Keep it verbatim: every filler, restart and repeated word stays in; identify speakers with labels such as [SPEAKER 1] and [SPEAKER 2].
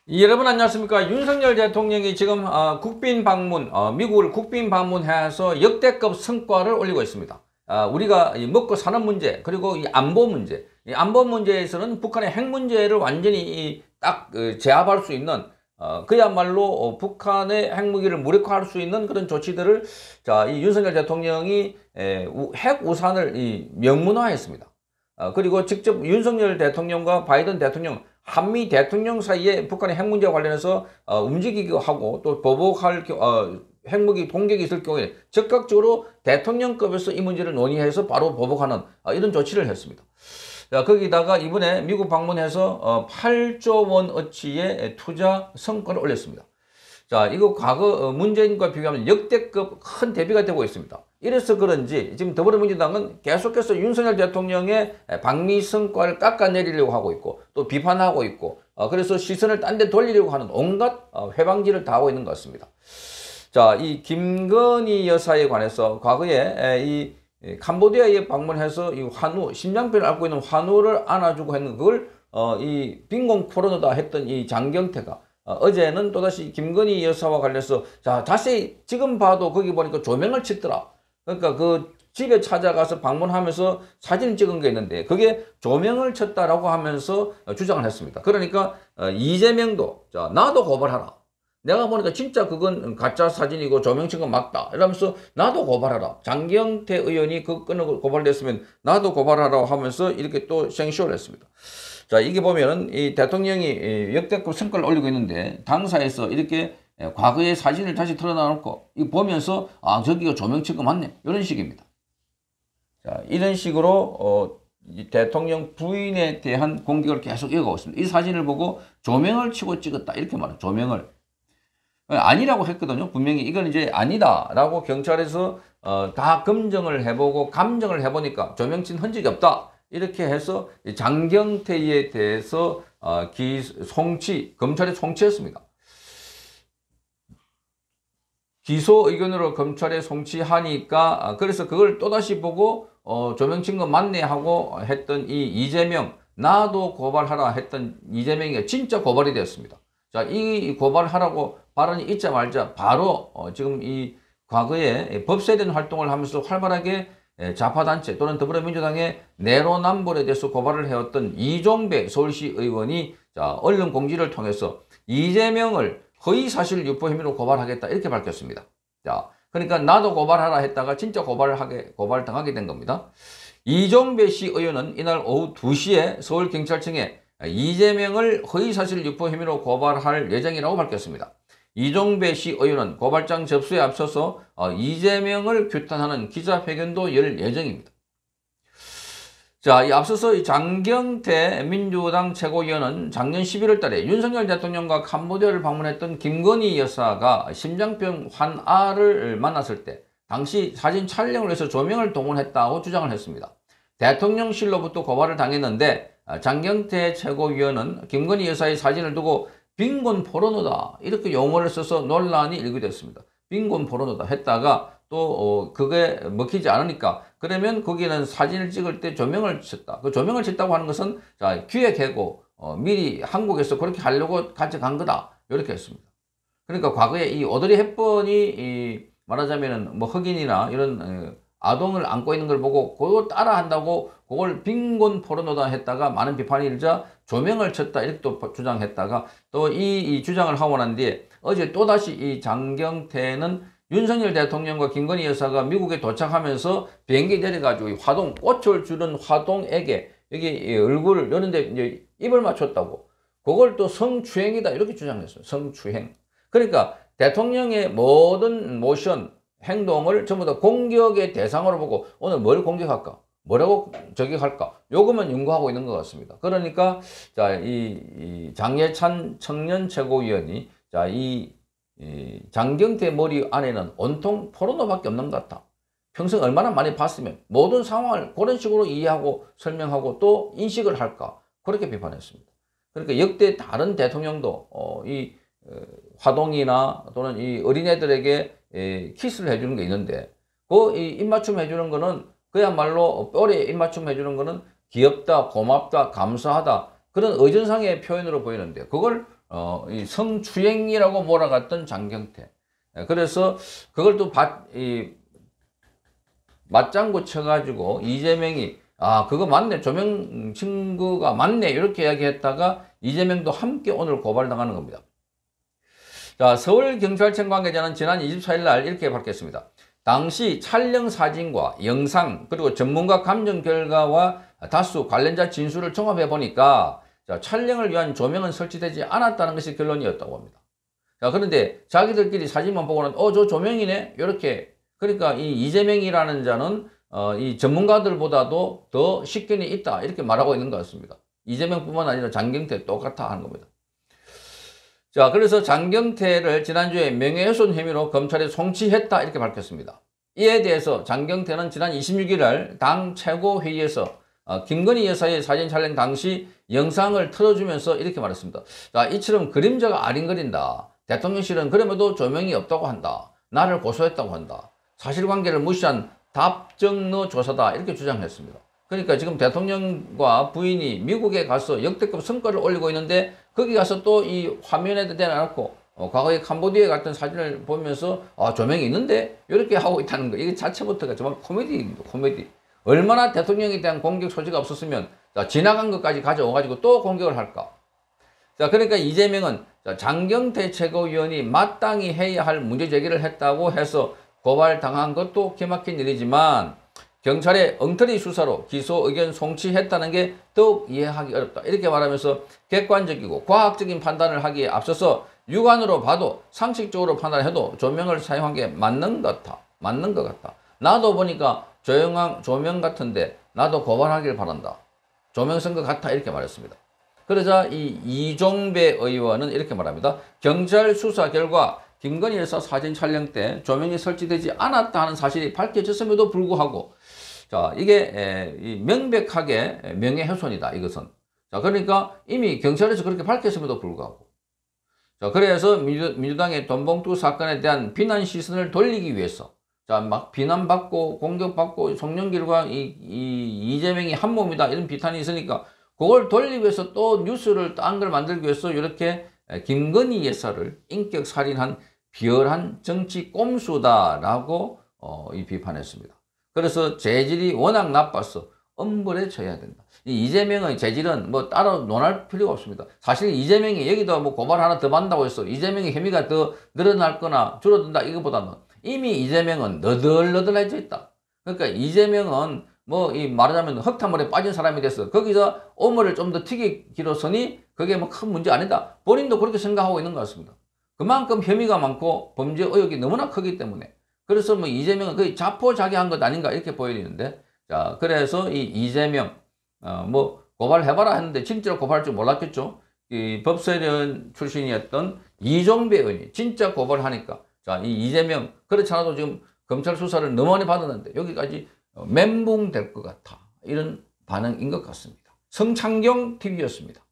[SPEAKER 1] 여러분 안녕하십니까. 윤석열 대통령이 지금 어, 국빈 방문, 어, 미국을 국빈 방문해서 역대급 성과를 올리고 있습니다. 어, 우리가 이 먹고 사는 문제, 그리고 이 안보 문제, 이 안보 문제에서는 북한의 핵 문제를 완전히 이 딱 어, 제압할 수 있는 어, 그야말로 어, 북한의 핵무기를 무력화할 수 있는 그런 조치들을 자, 이 윤석열 대통령이 에, 우, 핵 우산을 이 명문화했습니다. 어, 그리고 직접 윤석열 대통령과 바이든 대통령 한미 대통령 사이에 북한의 핵 문제와 관련해서 어, 움직이기도 하고 또 보복할 어, 핵무기 공격이 있을 경우에 적극적으로 대통령급에서 이 문제를 논의해서 바로 보복하는 어, 이런 조치를 했습니다. 자, 거기다가 이번에 미국 방문해서 어, 팔조 원어치의 투자 성과를 올렸습니다. 자, 이거 과거 문재인과 비교하면 역대급 큰 대비가 되고 있습니다. 이래서 그런지 지금 더불어민주당은 계속해서 윤석열 대통령의 방미 성과를 깎아내리려고 하고 있고 또 비판하고 있고 어, 그래서 시선을 딴 데 돌리려고 하는 온갖 어, 회방지를 다 하고 있는 것 같습니다. 자, 이 김건희 여사에 관해서 과거에 이 캄보디아에 방문해서 이 환우, 심장병을 앓고 있는 환우를 안아주고 했는 그걸 어, 이 빈공 포르노다 했던 이 장경태가 어, 어제는 또다시 김건희 여사와 관련해서 자 다시 지금 봐도 거기 보니까 조명을 쳤더라. 그러니까 그 집에 찾아가서 방문하면서 사진을 찍은 게 있는데 그게 조명을 쳤다라고 하면서 주장을 했습니다. 그러니까 어, 이재명도 자 나도 고발하라. 내가 보니까 진짜 그건 가짜 사진이고 조명 친 건 맞다. 이러면서 나도 고발하라. 장경태 의원이 그 건을 고발했으면 나도 고발하라 하면서 이렇게 또 생쇼를 했습니다. 자, 이게 보면은 이 대통령이 역대급 성과를 올리고 있는데 당사에서 이렇게 과거의 사진을 다시 틀어놔놓고 이 보면서 아 저기가 조명 친 거 맞네 이런 식입니다. 자, 이런 식으로 어, 이 대통령 부인에 대한 공격을 계속 이어가고 있습니다. 이 사진을 보고 조명을 치고 찍었다 이렇게 말해요. 조명을 아니라고 했거든요. 분명히 이건 이제 아니다라고 경찰에서 어, 다 검증을 해보고 감정을 해보니까 조명 친 흔적이 없다. 이렇게 해서 장경태에 대해서 어, 기 송치 검찰에 송치했습니다. 기소 의견으로 검찰에 송치하니까 그래서 그걸 또다시 보고 어, 조명친 거 맞네 하고 했던 이 이재명 나도 고발하라 했던 이재명이 진짜 고발이 되었습니다. 자, 이 고발하라고 발언이 있자 말자 바로 어, 지금 이 과거에 법세된 활동을 하면서 활발하게 좌파단체 또는 더불어민주당의 내로남불에 대해서 고발을 해왔던 이종배 서울시 의원이 자, 언론 공지를 통해서 이재명을 허위사실 유포 혐의로 고발하겠다 이렇게 밝혔습니다. 자, 그러니까 나도 고발하라 했다가 진짜 고발을 하게 고발 당하게 된 겁니다. 이종배 시 의원은 이날 오후 두 시에 서울경찰청에 이재명을 허위사실 유포 혐의로 고발할 예정이라고 밝혔습니다. 이종배 시 의원은 고발장 접수에 앞서서 이재명을 규탄하는 기자회견도 열 예정입니다. 자, 이 앞서서 이 장경태 민주당 최고위원은 작년 십일월 달에 윤석열 대통령과 캄보디아를 방문했던 김건희 여사가 심장병 환아를 만났을 때 당시 사진 촬영을 해서 조명을 동원했다고 주장을 했습니다. 대통령실로부터 고발을 당했는데 장경태 최고위원은 김건희 여사의 사진을 두고 빈곤 포르노다 이렇게 용어를 써서 논란이 일고됐습니다. 빈곤 포르노다 했다가 또 어, 그게 먹히지 않으니까 그러면 거기는 사진을 찍을 때 조명을 쳤다. 그 조명을 쳤다고 하는 것은 자 기획하고 어, 미리 한국에서 그렇게 하려고 가져간 거다 이렇게 했습니다. 그러니까 과거에 이 오드리 헵번이 이 말하자면은 뭐 흑인이나 이런 어, 아동을 안고 있는 걸 보고 그걸 따라 한다고 그걸 빈곤 포르노다 했다가 많은 비판이 일자 조명을 쳤다 이렇게 또 주장했다가 또 이 이 주장을 하고 난 뒤에 어제 또다시 이 장경태는 윤석열 대통령과 김건희 여사가 미국에 도착하면서 비행기 내려가지고 화동 꽃을 주는 화동에게 여기 얼굴을 여는데 이제 입을 맞췄다고 그걸 또 성추행이다 이렇게 주장했어요. 성추행. 그러니까 대통령의 모든 모션 행동을 전부 다 공격의 대상으로 보고 오늘 뭘 공격할까? 뭐라고 저격할까? 요것만 연구하고 있는 것 같습니다. 그러니까 자, 이, 이 장예찬 청년 최고위원이 자, 이, 이 장경태 머리 안에는 온통 포르노밖에 없는 것 같다. 평생 얼마나 많이 봤으면 모든 상황을 그런 식으로 이해하고 설명하고 또 인식을 할까? 그렇게 비판했습니다. 그러니까 역대 다른 대통령도 어, 이 어, 화동이나 또는 이 어린애들에게 에, 키스를 해주는 게 있는데 그 이 입맞춤 해주는 거는 그야말로 뼈에 입맞춤 해주는 거는 귀엽다, 고맙다, 감사하다 그런 의존상의 표현으로 보이는데 그걸 어, 이 성추행이라고 몰아갔던 장경태. 그래서 그걸 또 받, 이, 맞장구 쳐가지고 이재명이 아 그거 맞네 조명 친구가 맞네 이렇게 이야기했다가 이재명도 함께 오늘 고발당하는 겁니다. 자, 서울경찰청 관계자는 지난 이십사일 날 이렇게 밝혔습니다. 당시 촬영 사진과 영상 그리고 전문가 감정 결과와 다수 관련자 진술을 종합해 보니까 자, 촬영을 위한 조명은 설치되지 않았다는 것이 결론이었다고 합니다. 자, 그런데 자기들끼리 사진만 보고는 어 저 조명이네 이렇게 그러니까 이 이재명이라는 자는 어, 이 전문가들보다도 더 식견이 있다 이렇게 말하고 있는 것 같습니다. 이재명뿐만 아니라 장경태 똑같아 하는 겁니다. 자, 그래서 장경태를 지난주에 명예훼손 혐의로 검찰에 송치했다 이렇게 밝혔습니다. 이에 대해서 장경태는 지난 이십육일 날 당 최고회의에서 어, 김건희 여사의 사진 촬영 당시 영상을 틀어주면서 이렇게 말했습니다. 자, 이처럼 그림자가 아린거린다. 대통령실은 그럼에도 조명이 없다고 한다. 나를 고소했다고 한다. 사실관계를 무시한 답정너 조사다 이렇게 주장했습니다. 그러니까 지금 대통령과 부인이 미국에 가서 역대급 성과를 올리고 있는데 거기 가서 또 이 화면에 대놓고 어, 과거에 캄보디아에 갔던 사진을 보면서 아 조명이 있는데 이렇게 하고 있다는 거 이게 자체부터가 정말 코미디입니다. 코미디. 얼마나 대통령에 대한 공격 소지가 없었으면 자, 지나간 것까지 가져와가지고 또 공격을 할까. 자, 그러니까 이재명은 자, 장경태 최고위원이 마땅히 해야 할 문제 제기를 했다고 해서 고발당한 것도 기막힌 일이지만 경찰의 엉터리 수사로 기소 의견 송치했다는 게 더욱 이해하기 어렵다. 이렇게 말하면서 객관적이고 과학적인 판단을 하기에 앞서서 육안으로 봐도 상식적으로 판단해도 조명을 사용한 게 맞는 것 같아. 맞는 것 같다. 나도 보니까 조용한 조명 같은데 나도 고발하길 바란다. 조명 쓴 것 같아. 이렇게 말했습니다. 그러자 이 이종배 의원은 이렇게 말합니다. 경찰 수사 결과 김건희 여사 사진 촬영 때 조명이 설치되지 않았다는 사실이 밝혀졌음에도 불구하고 자 이게 에, 이 명백하게 명예훼손이다 이것은. 자 그러니까 이미 경찰에서 그렇게 밝혔음에도 불구하고 자 그래서 민주, 민주당의 돈봉투 사건에 대한 비난 시선을 돌리기 위해서 자 막 비난받고 공격받고 송영길과 이, 이 이재명이 한 몸이다 이런 비탄이 있으니까 그걸 돌리기 위해서 또 뉴스를 딴 걸 만들기 위해서 이렇게 김건희 여사를 인격 살인한 비열한 정치 꼼수다라고 어, 이 비판했습니다. 그래서 재질이 워낙 나빠서 엄벌에 처해야 된다. 이 이재명의 재질은 뭐 따로 논할 필요가 없습니다. 사실 이재명이 여기도 뭐 고발 하나 더 받는다고 해서 이재명의 혐의가 더 늘어날거나 줄어든다 이거보다는 이미 이재명은 너덜너덜해져 있다. 그러니까 이재명은 뭐 이 말하자면 흙탕물에 빠진 사람이 됐어. 거기서 오물을 좀 더 튀기기로서니 그게 뭐 큰 문제 아니다. 본인도 그렇게 생각하고 있는 것 같습니다. 그만큼 혐의가 많고 범죄 의혹이 너무나 크기 때문에 그래서 뭐 이재명은 거의 자포자기한 것 아닌가 이렇게 보이는데 자 그래서 이 이재명 어 뭐 고발해봐라 했는데 진짜로 고발할 줄 몰랐겠죠. 이 법사위원 출신이었던 이종배 의원이 진짜 고발하니까 자 이 이재명 그렇지 않아도 지금 검찰 수사를 너무 많이 받았는데 여기까지 멘붕 될 것 같아 이런 반응인 것 같습니다. 성창경 티비였습니다.